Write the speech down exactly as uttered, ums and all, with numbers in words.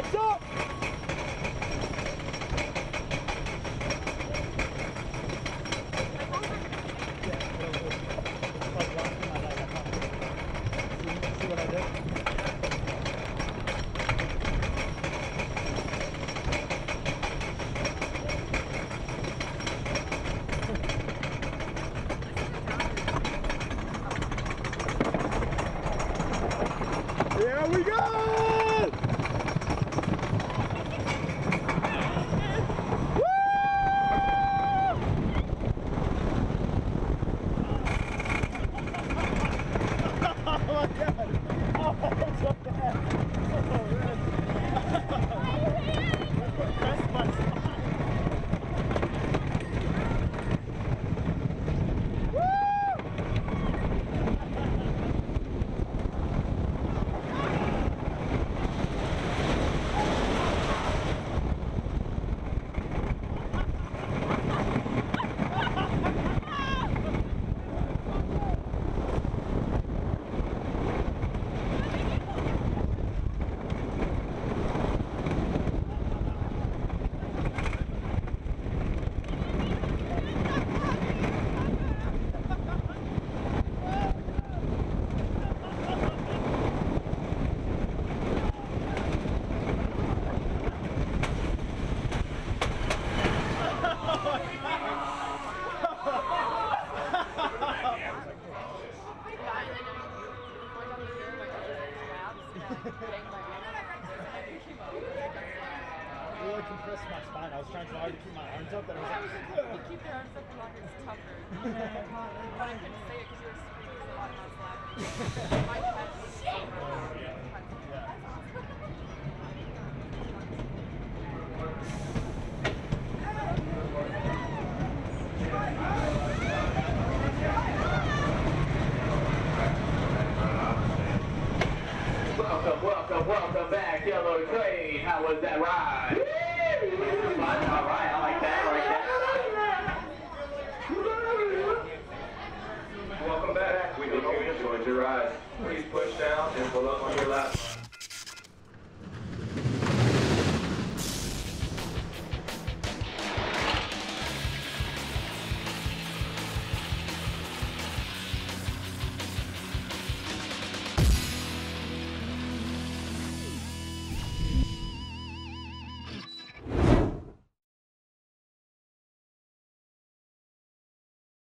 What's up? See what I did? There we go! Woo! Oh my god! Oh, that's so bad! Oh man! That's my spine! I really compressed my spine. I was trying so hard to keep my arms up that I was like, you keep your arms up longer, it's tougher. But I couldn't say it because you were screaming so loud and I was laughing. My chest was so hard. Welcome, welcome, welcome back, Yellow Train. How was that ride? Fun? All right, I like that, I like that. Welcome back. We hope you enjoyed your ride. Please push down and pull up on your lap.